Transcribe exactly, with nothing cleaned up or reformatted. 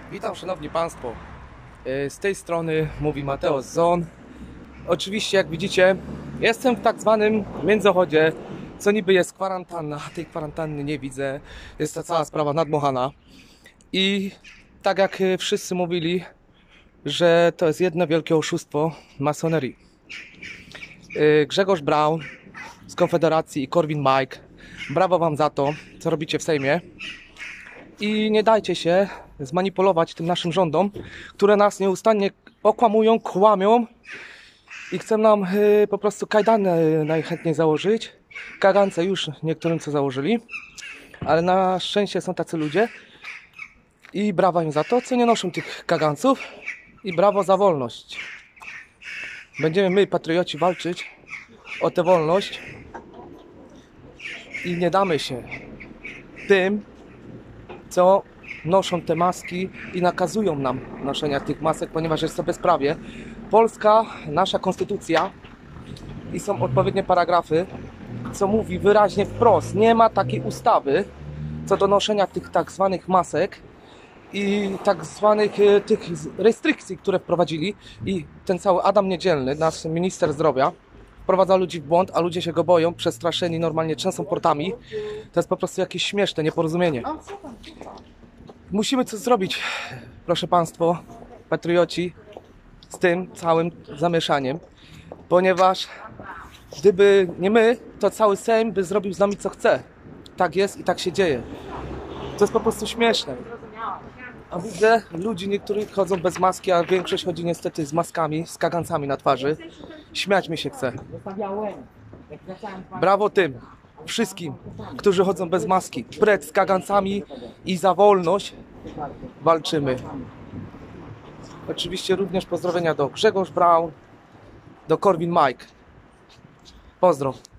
Witam szanowni państwo, z tej strony mówi Mateusz Zon. Oczywiście jak widzicie jestem w tak zwanym międzychodzie, co niby jest kwarantanna, tej kwarantanny nie widzę, jest ta cała sprawa nadmuchana. I tak jak wszyscy mówili, że to jest jedno wielkie oszustwo masonerii. Grzegorz Braun z Konfederacji i Korwin Mikke, brawo wam za to, co robicie w Sejmie. I nie dajcie się zmanipulować tym naszym rządom, które nas nieustannie okłamują, kłamią i chcą nam y, po prostu kajdany najchętniej założyć. Kagance już niektórym co założyli, ale na szczęście są tacy ludzie i brawa im za to, co nie noszą tych kaganców, i brawo za wolność. Będziemy my, patrioci, walczyć o tę wolność i nie damy się tym, co noszą te maski i nakazują nam noszenia tych masek, ponieważ jest to bezprawie. Polska, nasza konstytucja i są odpowiednie paragrafy, co mówi wyraźnie wprost, nie ma takiej ustawy co do noszenia tych tak zwanych masek i tak zwanych tych restrykcji, które wprowadzili. I ten cały Adam Niedzielny, nasz minister zdrowia, wprowadza ludzi w błąd, a ludzie się go boją, przestraszeni, normalnie trzęsą portami. To jest po prostu jakieś śmieszne nieporozumienie. Musimy coś zrobić, proszę państwo, patrioci, z tym całym zamieszaniem, ponieważ gdyby nie my, to cały Sejm by zrobił z nami co chce. Tak jest i tak się dzieje. To jest po prostu śmieszne. A widzę ludzi, niektórych chodzą bez maski, a większość chodzi niestety z maskami, z kagancami na twarzy. Śmiać mi się chce. Brawo tym wszystkim, którzy chodzą bez maski. Precz z kagancami i za wolność walczymy. Oczywiście również pozdrowienia do Grzegorz Braun, do Korwin Mikke. Pozdro.